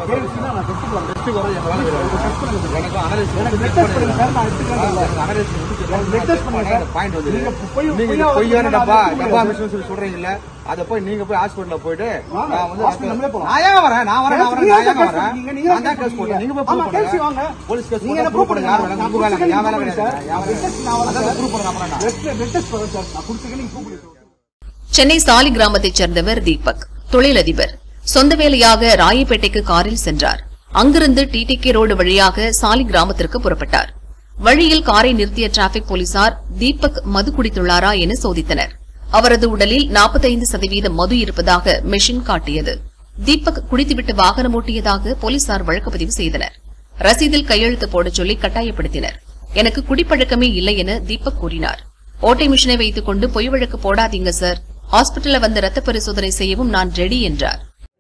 சொல்றீங்கல்ல அத போய் நீங்க போய் ஹாஸ்பிடல்ல போயிட்டு சென்னை சாலி கிராமத்தைச் சேர்ந்தவர் தீபக், தொழிலதிபர். சொந்த வேலையாக ராயப்பேட்டைக்கு காரில் சென்றார். அங்கிருந்து டிடிகே ரோடு வழியாக சாலி கிராமத்திற்கு புறப்பட்டார். வழியில் காரை நிறுத்திய டிராபிக் போலீசார் தீபக் மது குடித்துள்ளாரா என சோதித்தனர். அவரது உடலில் 45% மது இருப்பதாக மெஷின் காட்டியது. தீபக் குடித்துவிட்டு வாகனம் ஓட்டியதாக போலீசார் வழக்கு பதிவு செய்தனர். ரசீதில் கையெழுத்து போடச் சொல்லி கட்டாயப்படுத்தினர். எனக்கு குடிப்பழக்கமே இல்லை என தீபக் கூறினார். ஓட்டை மிஷினை வைத்துக் கொண்டு பொய் வழக்கு போடாதீங்க சார், ஹாஸ்பிட்டல்ல வந்து ரத்த பரிசோதனை செய்யவும் நான் ரெடி என்றார்.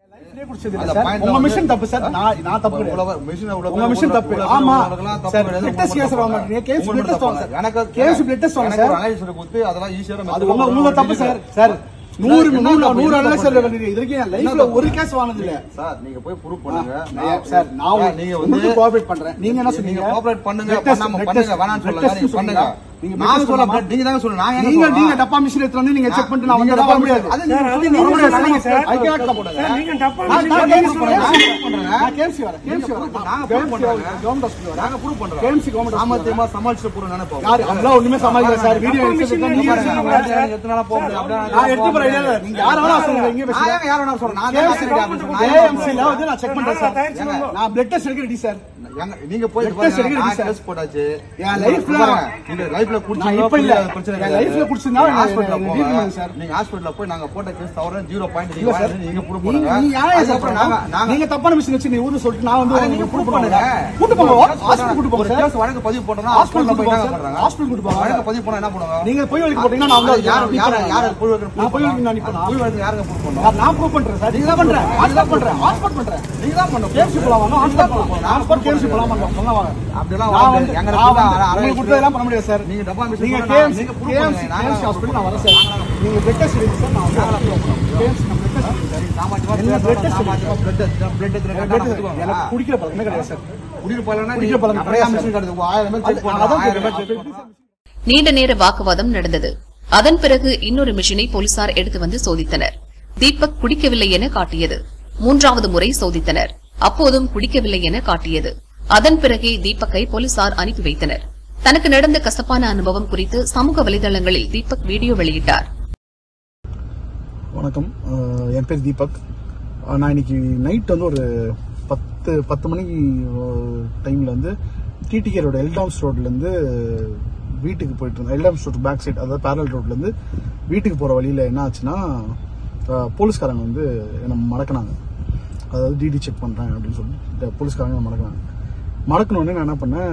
உங்க மிஷன் தப்பு சார், நான் தப்பு கிடையாது. உங்க மிஷன் தப்பு. ஆமா சார், பிளட் டெஸ்ட் கேஸ் வாங்க மாட்டீங்க. கேஸ் பிளட் டெஸ்ட் வாங்க சார். எனக்கு கேஸ் பிளட் டெஸ்ட் வாங்க சார். அதெல்லாம் ஈஸியா அது உங்க தப்பு சார். சார் 100 சார் இதுக்கு என் லைஃப்ல ஒரு கேஸ் வாங்குனது இல்ல சார். நீங்க போய் ப்ரூவ் பண்ணுங்க சார். நான் நீங்க வந்து கோஆபரேட் பண்றேன். நீங்க என்ன சொன்னீங்க? கோஆபரேட் பண்ணுங்க, பண்ணாம பண்ணுங்க, வேணாம்னு சொல்லுங்க. நீங்க பண்ணுங்க. நான் சொல்ல நீங்க தான சொல்லுங்க. நான் நீங்க டப்பா மிஷின் எடுத்து வந்து நீங்க செக் பண்ணிட்டு நான் வந்து வர முடியாது. அது நீங்க வர முடியாது சார். ஐ கேட் போடுங்க சார். நீங்க டப்பா நான் கேம்ஸ் பண்றேன். நான் கேம்ஸ் வரேன். நாங்க ப்ரூவ் பண்றோம். கவர்மெண்ட் ஹாஸ்பிடல் நாங்க ப்ரூவ் பண்றோம். கேம்ஸ் கவர்மெண்ட் சாமர்த்தியமா சமாளிச்சு போறோம் நினைப்போம். யார் அவ்வளவு ஒண்ணுமே சமாளிக்கல சார். வீடியோ எடுத்து நீங்க எத்தனை நாள் போக முடியும்? அப்படியே நான் எடுத்து போறேன். நீங்க யார வேணா சொல்லுங்க. இங்க பேசுங்க. நான் யார வேணா சொல்றேன். நான் கேஎம்சி ல வந்து நான் செக் பண்றேன் சார். நான் பிளட் டெஸ்ட் எடுக்க ரெடி சார். நீங்க போய் டெஸ்ட் போடாச்சு. என் லைஃப்ல நீங்க லைஃப்ல குடிச்சு இப்ப இல்ல பிரச்சனை இல்ல. லைஃப்ல குடிச்சனா ஹாஸ்பிடல்ல போங்க சார். நீங்க ஹாஸ்பிடல்ல போய் நாங்க போட்ட கேஸ் தவற 0.0 நீங்க ப்ரூவ் பண்ணுங்க. நீங்க யாரே நீங்க தப்பான மிஷின் வச்சு நீங்க ஊரு சொல்லிட்டு நான் வந்து நீங்க ப்ரூவ் பண்ணுங்க. கூட்டி போங்க. ஹாஸ்பிடல் கூட்டி போங்க சார். கேஸ் வழக்கு பதிவு போட்டனா ஹாஸ்பிடல்ல போய் என்ன பண்றாங்க? ஹாஸ்பிடல் கூட்டி போங்க. வழக்கு பதிவு பண்ணா என்ன பண்ணுவாங்க? நீங்க போய் வழக்கு போட்டீங்கன்னா நான் வந்து யார போய் வழக்கு நான் போய் வழக்கு நான் நிப்பேன். போய் வழக்கு யாரங்க ப்ரூவ் பண்ணுவாங்க? நான் ப்ரூவ் பண்றேன் சார். நீங்க தான் பண்றேன். ஹாஸ்பிடல் பண்றேன். ஹாஸ்பிடல் பண்றேன். நீங்க தான் பண்ணணும். கேஸ் போலாம் வாங்க. ஹாஸ்பிடல் போலாம். நான் போய் கேஸ் போலாம் வாங்க. சொன்னவாங்க. அப்படிலாம் எங்க அரேஞ்ச் குடுத்ததெல்லாம் பண்ண முடியாது சார். நீங்க டப்பா மிஷின் நீங்க கேஸ் நீங்க ப்ரூவ் பண்ணுங்க. நான் ஹாஸ்பிடல் நான் வரேன் சார். நீங்க பிளட் டெஸ்ட் எடுங்க சார். நான் வந்து கேஸ் நம்ம பிளட் டெஸ்ட் சரி சாமாஜிமா பிளட் டெஸ்ட் எனக்கு குடிக்கிற பழக்கமே கிடையாது சார். குடிக்கிற பழக்கம் நிறைய மிஷின் கிடையாது. 1000 ml செக் பண்ணா நீண்ட நேர வாக்குவாதம் நடந்தது. அதன் பிறகு இன்னொரு மிஷினை போலீசார் எடுத்து வந்து சோதித்தனர். தீபக் குடிக்கவில்லை என காட்டியது. 3வது முறை சோதித்தனர். அப்போதும் குடிக்கவில்லை என காட்டியது. அதன் பிறகே தீபக்கை போலீசார் அனுப்பி வைத்தனர். தனக்கு நடந்த கசப்பான அனுபவம் குறித்து சமூக வலைதளங்களில் தீபக் வீடியோ வெளியிட்டார். வணக்கம், என் பேர் தீபக். நான் இன்னைக்கு நைட் வந்து ஒரு 10 மணிக்கு டைம்ல வந்து டிடிகே ரோடு எல்டாம்ஸ் ரோட்ல இருந்து வீட்டுக்கு போயிட்டு இருந்தேன். எல்டாம்ஸ் ரோட் பேக் சைட், அதாவது பேரல் ரோட்ல இருந்து வீட்டுக்கு போற வழியில என்ன ஆச்சுன்னா போலீஸ்காரங்க வந்து என்ன மடக்கினாங்க. அதாவது டிடி செக் பண்றேன் அப்படின்னு சொல்லி போலீஸ்காரங்க மடக்கினாங்க. மடக்கணுன்னே நான் என்ன பண்ணேன்,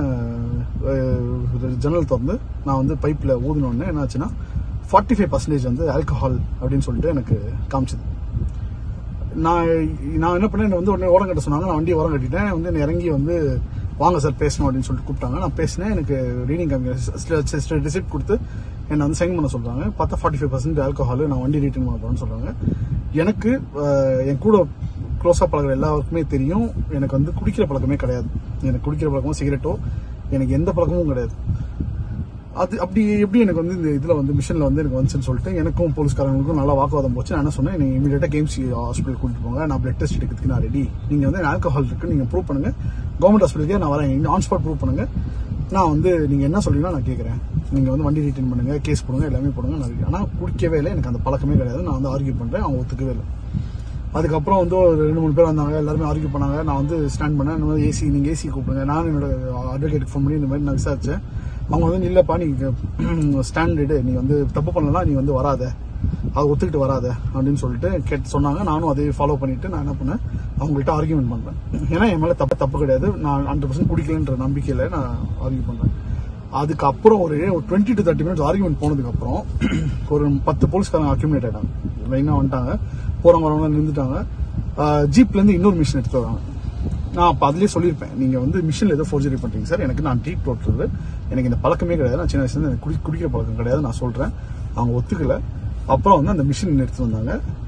ஜன்னல் திறந்து நான் வந்து பைப்பில் ஊதினோடனே என்ன ஆச்சுன்னா 45% வந்து ஆல்கஹால் அப்படின்னு சொல்லிட்டு எனக்கு காமிச்சது. நான் என்ன பண்ணேன், என்னை வந்து உடனே ஓரம் கட்ட சொன்னாங்க. நான் வண்டியை ஓரம் கட்டிட்டேன். வந்து என்னை இறங்கி வந்து வாங்க சார் பேசணும் அப்படின்னு சொல்லிட்டு கூப்பிட்டாங்க. நான் பேசினேன். எனக்கு ரீடிங் ரிசிப்ட் கொடுத்து என்னை வந்து சைன் பண்ண சொல்றாங்க. பார்த்தா 45% ஆல்கஹால், நான் வண்டி ரீட்டிங் பண்ண போறேன்னு சொல்றாங்க. எனக்கு என் கூட க்ளோஸா பழகிற எல்லாருக்குமே தெரியும் எனக்கு வந்து குடிக்கிற பழக்கமே கிடையாது. எனக்கு குடிக்கிற பழக்கமோ சிகரெட்டோ எனக்கு எந்த பழக்கமும் கிடையாது. அது அப்படி எப்படி எனக்கு வந்து இந்த இதுல வந்து மிஷன்ல வந்து எனக்கு வந்துச்சுன்னு சொல்லிட்டு எனக்கும் போலீஸ்காரங்களுக்கும் நல்லா வாக்குவாதம் போச்சு. நான் என்ன சொன்னேன், நீங்க இமீடியட்டா கேஎம்சி ஹாஸ்பிட்டல் கூட்டிட்டு போங்க, நான் பிளட் டெஸ்ட் எடுக்கிறதுக்கு நான் ரெடி. நீங்க வந்து ஆல்கஹால் இருக்கு, நீங்க ப்ரூவ் பண்ணுங்க, கவர்மெண்ட் ஹாஸ்பிட்டலுக்கே நான் வரேன், ஆன் ஸ்பாட் ப்ரூவ் பண்ணுங்க, நான் வந்து நீங்க என்ன சொல்றீங்கன்னா நான் கேட்கறேன். நீங்க வந்து வண்டி ரீட்டைன் பண்ணுங்க, கேஸ் போடுங்க, எல்லாமே போடுங்க. நான் ஆனா குடிக்கவே இல்லை, எனக்கு அந்த பழக்கமே கிடையாது. நான் வந்து ஆர்கியூ பண்றேன், அவங்க ஒத்துக்கவே இல்லை. அதுக்கப்புறம் வந்து ஒரு 2-3 பேர் வந்தாங்க, எல்லாருமே ஆர்கியூ பண்ணாங்க. நான் வந்து ஸ்டாண்ட் பண்ணேன். இந்த மாதிரி ஏசி, நீங்க ஏசி கூப்பிடுங்க. நான் என்னோட அட்வொகேட்டுக்கு ஃபோன் பண்ணி இந்த மாதிரி நான் விசாரிச்சேன். அவங்க வந்து இல்லப்பா, நீங்க ஸ்டாண்டர்டு, நீ வந்து தப்பு பண்ணலாம், நீ வந்து வராத, அதை ஒத்துக்கிட்டு வராத அப்படின்னு சொல்லிட்டு சொன்னாங்க. நானும் அதை ஃபாலோ பண்ணிட்டு நான் என்ன பண்ணேன், அவங்கள்ட்ட ஆர்கியூமெண்ட் பண்றேன். ஏன்னா என் மேல தப்பு கிடையாது, நான் 100% குடிக்கலன்ற நம்பிக்கையில நான் ஆர்கியூ பண்றேன். அதுக்கப்புறம் ஒரு 20 to 30 மினிட்ஸ் ஆர்கியூமெண்ட் போனதுக்கு அப்புறம் ஒரு 10 போலீஸ்காரங்க அக்யூமிலேட் ஆயிட்டாங்க. லைனா வந்துட்டாங்க, போறவங்க வரவங்க நின்றுட்டாங்க. ஜீப்ல இருந்து இன்னொரு மிஷின் எடுத்து வராங்க. நான் அப்ப அதுலயே சொல்லியிருப்பேன், நீங்க வந்து மிஷின்ல ஏதோ ஃபோர்ஜரி பண்றீங்க சார், எனக்கு நான் டீப் போட்டுறது, எனக்கு இந்த பழக்கமே கிடையாது, நான் சின்ன வயசுல இருந்து எனக்கு குடிக்கிற பழக்கம் கிடையாது நான் சொல்றேன். அவங்க ஒத்துக்கல. அப்புறம் வந்து அந்த மிஷின் எடுத்து வந்தாங்க.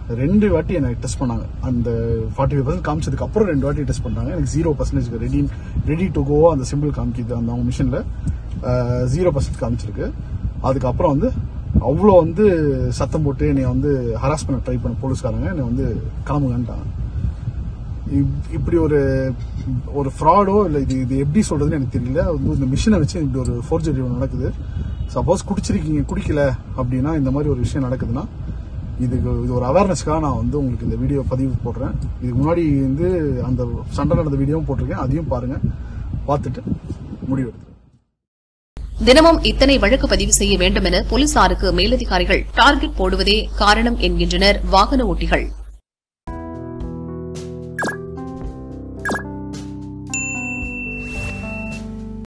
2 வாட்டி எனக்கு டெஸ்ட் பண்ணாங்க. அந்த 45% காமிச்சதுக்கு அப்புறம் 2 வாட்டி டெஸ்ட் பண்ணாங்க. எனக்கு 0% ரெடி டு கோ அந்த சிம்பிள் காமிக்குது அந்த அவங்க மிஷின்ல 0% காமிச்சிருக்கு. அதுக்கப்புறம் வந்து அவ்வளோ வந்து சத்தம் போட்டு என்னை வந்து ஹராஸ் பண்ண ட்ரை பண்ண போலீஸ்காரங்க என்னை வந்து கிளம்புங்கன்ட்டாங்க. இப்படி ஒரு ஃப்ராடோ இல்லை இது எப்படி சொல்றதுன்னு எனக்கு தெரியல. இந்த மிஷினை வச்சு இப்படி ஒரு ஃபோர்ஜரி நடக்குது. சப்போஸ் குடிக்கல அப்படின்னா இந்த மாதிரி ஒரு விஷயம் நடக்குதுன்னா இது ஒரு அவேர்னஸ்க்காக நான் வந்து உங்களுக்கு இந்த வீடியோ பதிவு போடுறேன். இதுக்கு முன்னாடி வந்து அந்த சண்டை நடந்த வீடியோவும் போட்டிருக்கேன், அதையும் பாருங்க, பார்த்துட்டு முடிவெடுத்து. தினமும் இத்தனை வழக்கு பதிவு செய்ய வேண்டும் என போலீசாருக்கு மேலதிகாரிகள் டார்கெட் போடுவதே காரணம் என்கின்றனர் வாகன ஓட்டிகள்.